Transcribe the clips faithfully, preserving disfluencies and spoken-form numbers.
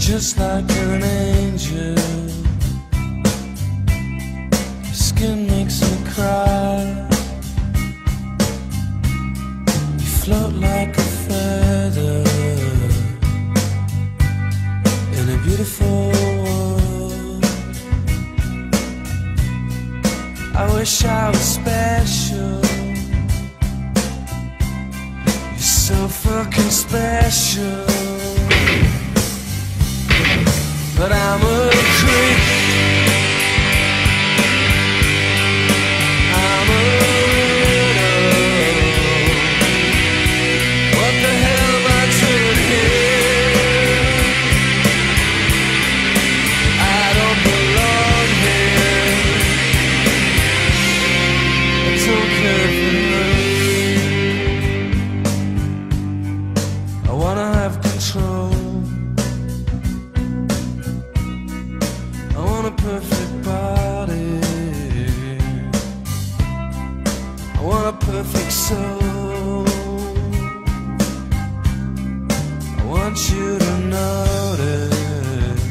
just like an angel. Your skin makes me cry. You float like a feather in a beautiful world. I wish I was special. You're so fucking special. But I'm a creep. I'm a widow. What the hell am I doing here? I don't belong here. I don't care for you. I wanna have control. A perfect body, I want a perfect soul. I want you to notice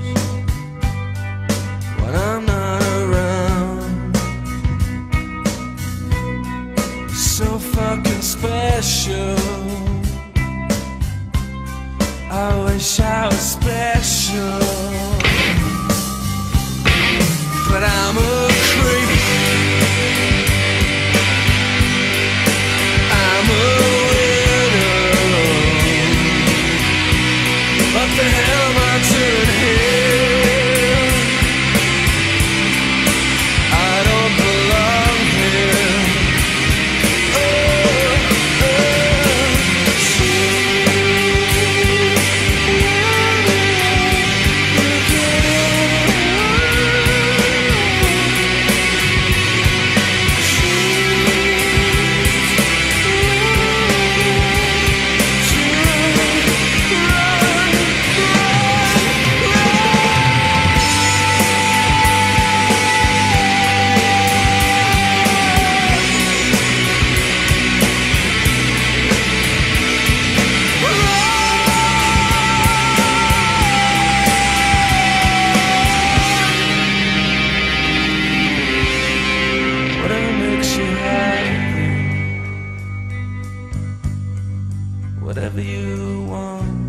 when I'm not around. You're so fucking special. I wish I was special. But I'm a creep. I'm a widow. What the hell am I doing here? I don't belong here. Oh, oh, whatever you want.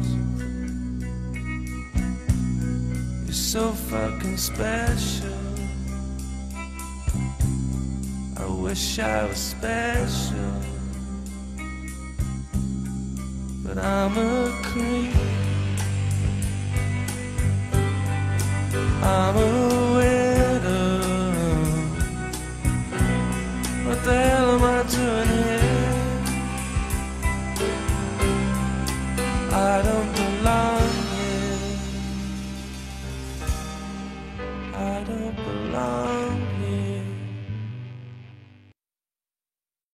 You're so fucking special. I wish I was special. But I'm a creep. I'm a